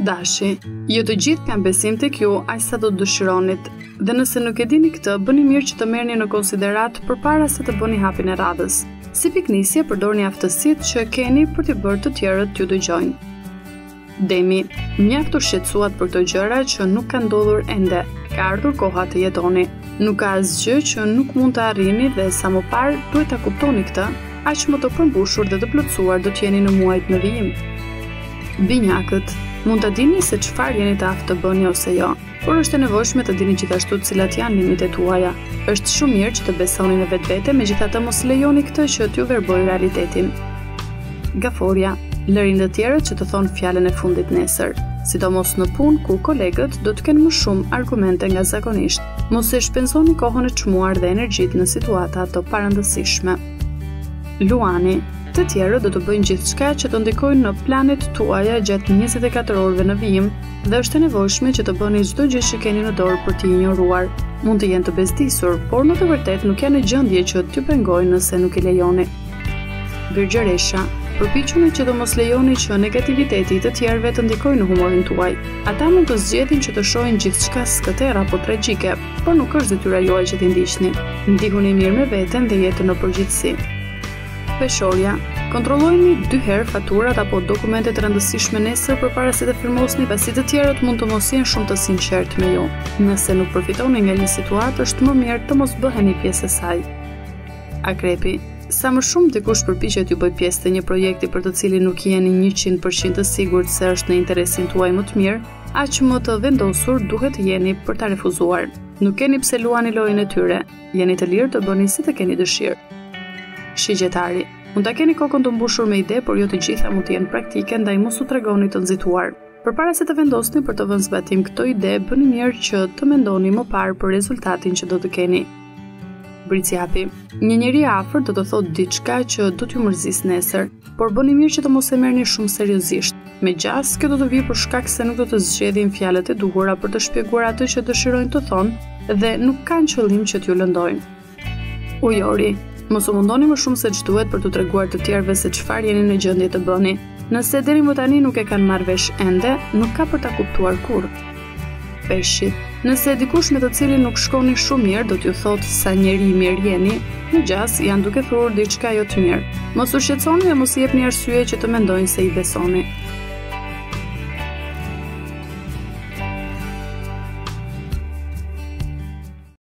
Dashi, ju të gjithë kanë besim tek ju aq sa do të dëshironit, dhe nëse nuk e dini këtë, bëni mirë që të merrni në konsiderat përpara se të bëni hapin e radhës. Si piknisje, përdorni aftësitë që keni për të bërë të tjerët t'ju dëgjojnë. Demi, mjaft u shqetësuat për këto gjëra që nuk kanë ndodhur ende. Ka ardhur koha të jetoni. Nuk ka asgjë që nuk mund të arrini dhe sa më parë duhet ta kuptoni këtë, aq më të përmbushur dhe të plotësuar do të jeni në muajt në vijim. Binjakët, mund të dini se çfarë jeni të aftë të bëni ose jo, por është e nevojshme të dini gjithashtu cilat janë limitet tuaja. Është shumë mirë që të besoni në vetvete, megjithatë mos lejoni këtë që t'ju verbojë realitetin. Gaforja, lërini të tjerët që të thonë fjalën e fundit nesër, sidomos në punë ku kolegët do të kenë më shumë argumente nga zakonisht. Mos e shpenzoni kohën e çmuar dhe energjitë në situata të parandësishme. Luani, të tjerët do të bëjnë gjithçka që të ndikojnë në planet tuaja gjatë 24 orëve në vijim dhe është e nevojshme që të bëni çdo gjë që keni në dorë për t'i injoruar. Mund të jenë të bezdisur, por në të vërtetë nuk janë në gjendje që t'ju pengojnë nëse nuk i lejoni. Birgjeresha, përpiquni që të mos lejoni që negativiteti të tjerëve të ndikojnë në humorin tuaj. Ata mund të zgjedhin që të shohin gjithçka skëter apo tragjike, por nuk është detyra juaj që t'i ndiqni. Ndihuni mirë me veten dhe jetën në përgjithësi. Peshorja, kontrollojeni 2 herë faturat apo dokumentet rëndësishme nesër përpara se të firmosni, pasi të tjerët mund të mos jenë shumë të sinqertë me ju. Nëse nuk përfitoni nga një situatë, është më mirë të mos bëheni pjesë e saj. Akrepi, sa më shumë dikush përpiqet ju bëj pjesë të një projekti për të cilin nuk jeni 100% të sigurt se është në interesin tuaj më të mirë, aq më të vendosur duhet të jeni për ta refuzuar. Nuk keni pse luani lojën e tyre, jeni të lirë të bëni si të keni dëshirë. Shigjetari, mund ta keni kokën të mbushur me ide, por jo të gjitha mund të jenë praktike, ndaj mos u tregoni të nxituar. Përpara se të vendosni për të vënë zbatim këto ide, bëni mirë që të mendoni më parë për rezultatin që do të keni. Briciapi, një njeri i afërt do të thotë diçka që do t'ju mërzis nesër, por bëni mirë që të mos e merrni shumë seriozisht. Me gjas, kjo do të vijë për shkak se nuk do të zgjedhin fjalët e duhura për të shpjeguar atë që dëshirojnë të thonë dhe nuk kanë qëllim që t'ju lëndojnë. Ujori, mos u mundoni më shumë se ç'duhet për t'u treguar të tjerëve se çfarë jeni në gjendje të bëni. Nëse deri më tani nuk e kanë marrë vesh ende, nuk ka për ta kuptuar kurrë. Peshi, nëse dikush me të cilin nuk shkoni shumë mirë do t'ju thotë sa njeri i mirë jeni, në gjas janë duke thurur diçka jo të mirë. Mos u shqetësoni dhe mos i jepni arsye që të mendojnë se i besoni.